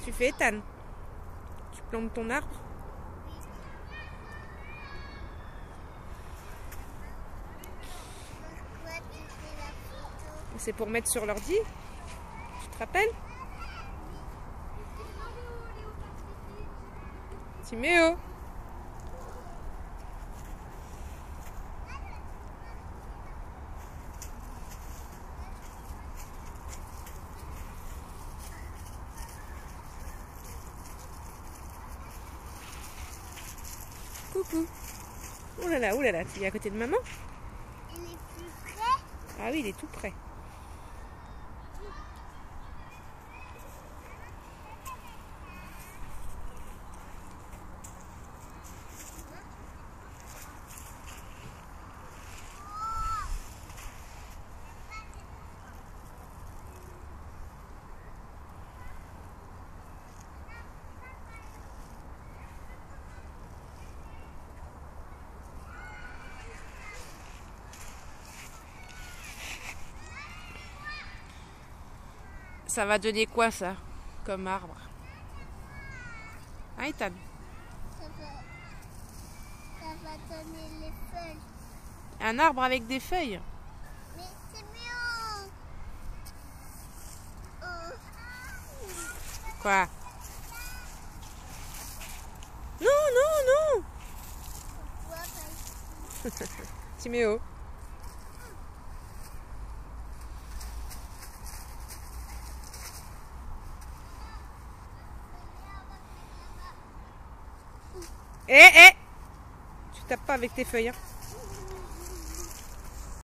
Tu fais, Ethan? Tu plantes ton arbre? Pourquoi tu fais la photo? C'est pour mettre sur l'ordi. Tu te rappelles? Timéo. Coucou. Oh là là, tu es à côté de maman? Il est plus près? Ah oui, il est tout près. Ça va donner quoi ça, comme arbre? Hein, Ethan? Ça va donner les feuilles. Un arbre avec des feuilles? Mais c'est mieux. Quoi? Non, non, non. Pourquoi pas ici? Timéo. Tu tapes pas avec tes feuilles, hein.